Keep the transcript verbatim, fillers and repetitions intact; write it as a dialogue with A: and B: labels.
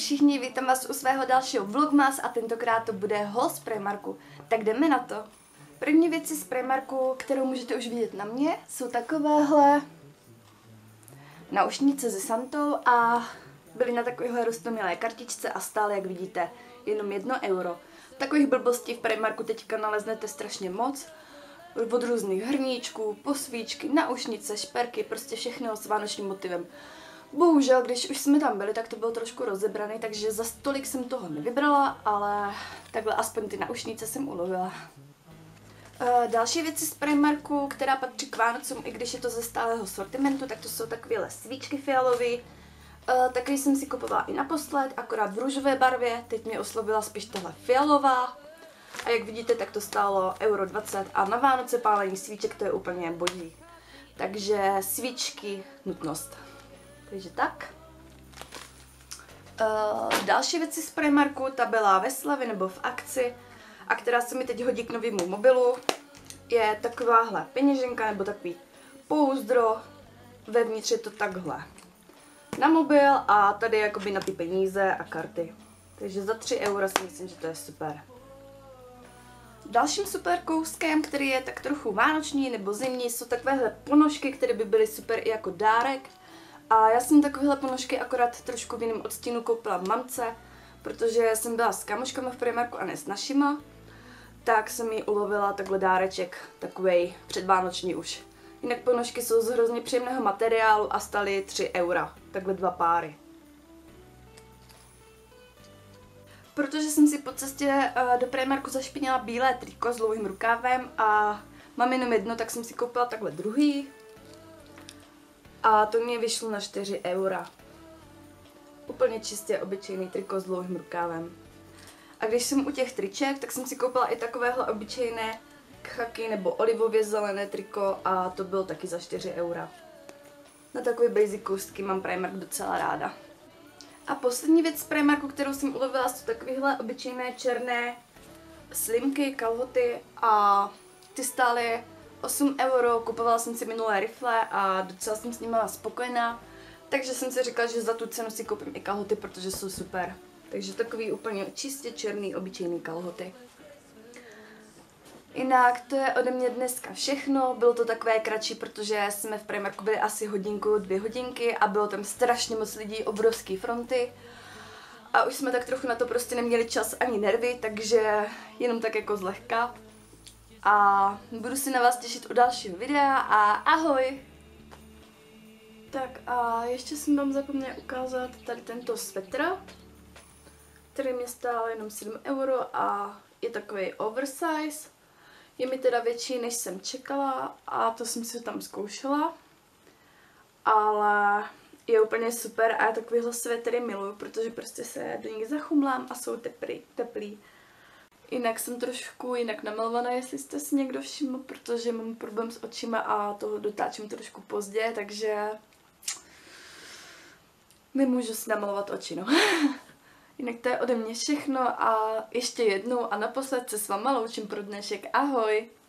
A: všichni, vítám vás u svého dalšího vlogmas a tentokrát to bude haul z Primarku. Tak jdeme na to. První věci z Primarku, kterou můžete už vidět na mě, jsou takovéhle naušnice ze Santou a byly na takovéhle roztomilé kartičce a stále, jak vidíte, jenom jedno euro. Takových blbostí v Primarku teďka naleznete strašně moc. Od různých hrníčků, posvíčky, naušnice, šperky, prostě všechno s vánočním motivem. Bohužel, když už jsme tam byli, tak to bylo trošku rozebrané, takže za stolik jsem toho nevybrala, ale takhle aspoň ty naušnice jsem ulovila. E, další věci z Primarku, která patří k Vánocům, i když je to ze stálého sortimentu, tak to jsou takovéhle svíčky fialové. E, taky jsem si kupovala i naposled, akorát v růžové barvě, teď mě oslovila spíš tahle fialová. A jak vidíte, tak to stálo euro dvacet a na Vánoce pálení svíček to je úplně boží. Takže svíčky nutnost. Takže tak. Uh, další věci z Primarku, ta byla ve slevě nebo v akci a která se mi teď hodí k novému mobilu, je takováhle peněženka nebo takový pouzdro, vevnitř je to takhle na mobil a tady jakoby na ty peníze a karty. Takže za tři eura si myslím, že to je super. Dalším super kouskem, který je tak trochu vánoční nebo zimní, jsou takovéhle ponožky, které by byly super i jako dárek. A já jsem takovéhle ponožky akorát trošku v jiném odstínu koupila mamce, protože jsem byla s kamoškama v Primarku a ne s našima, tak jsem jí ulovila takhle dáreček, takovej předvánoční už. Jinak ponožky jsou z hrozně příjemného materiálu a staly tři eura, takhle dva páry. Protože jsem si po cestě do Primarku zašpinila bílé triko s dlouhým rukávem a mám jenom jedno, tak jsem si koupila takhle druhý. A to mě vyšlo na čtyři eura. Úplně čistě obyčejný triko s dlouhým rukávem. A když jsem u těch triček, tak jsem si koupila i takovéhle obyčejné khaky nebo olivově zelené triko a to bylo taky za čtyři eura. Na takové basic koustky mám Primark docela ráda. A poslední věc z Primarku, kterou jsem ulovila, jsou takovéhle obyčejné černé slimky, kalhoty a ty stály osm euro, kupovala jsem si minulé rifle a docela jsem s nimi byla spokojená, takže jsem si řekla, že za tu cenu si koupím i kalhoty, protože jsou super. Takže takový úplně čistě černý, obyčejný kalhoty. Jinak to je ode mě dneska všechno, bylo to takové kratší, protože jsme v Primarku byli asi hodinku, dvě hodinky a bylo tam strašně moc lidí, obrovské fronty. A už jsme tak trochu na to prostě neměli čas ani nervy, takže jenom tak jako zlehka. A budu si na vás těšit u dalšího videa a ahoj! Tak a ještě jsem vám zapomněla ukázat tady tento svetr, který mě stál jenom sedm euro a je takový oversize. Je mi teda větší, než jsem čekala a to jsem si tam zkoušela. Ale je úplně super a já takovýhle svetry miluju, protože prostě se do nich zachumlám a jsou teplý. teplý. Jinak jsem trošku jinak namalovaná, jestli jste si někdo všiml, protože mám problém s očima a to dotáčím trošku pozdě, takže nemůžu si namalovat oči, no. Jinak to je ode mě všechno a ještě jednou a naposled se s váma loučím pro dnešek. Ahoj!